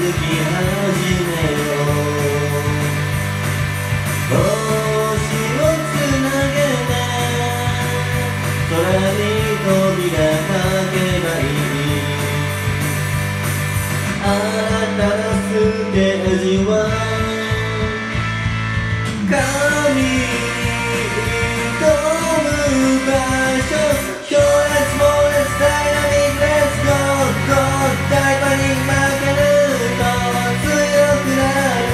き始めよう。星をつなげて空に扉かけばいい。あなたのステージは神挑む場所。強烈猛烈ダイナミックレッツゴーゴー。大パに負けると強くなる。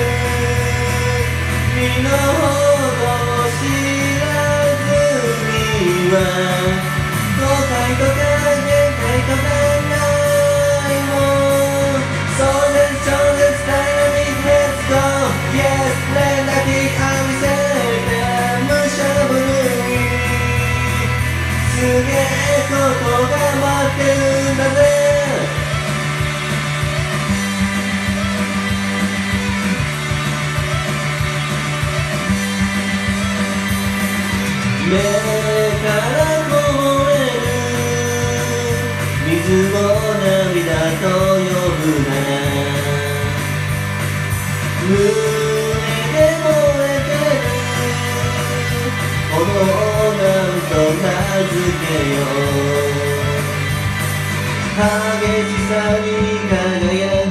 身の程を知らずには後悔とか限界とかないもん。壮絶超絶ダイナミックレッツゴー Yes 連打機浴びせてむしゃぶるにすげえことが待ってるんだぜ。目からこぼれる水を涙と呼ぶなら胸で燃えてる炎をなんと名付けよう。激しさに輝く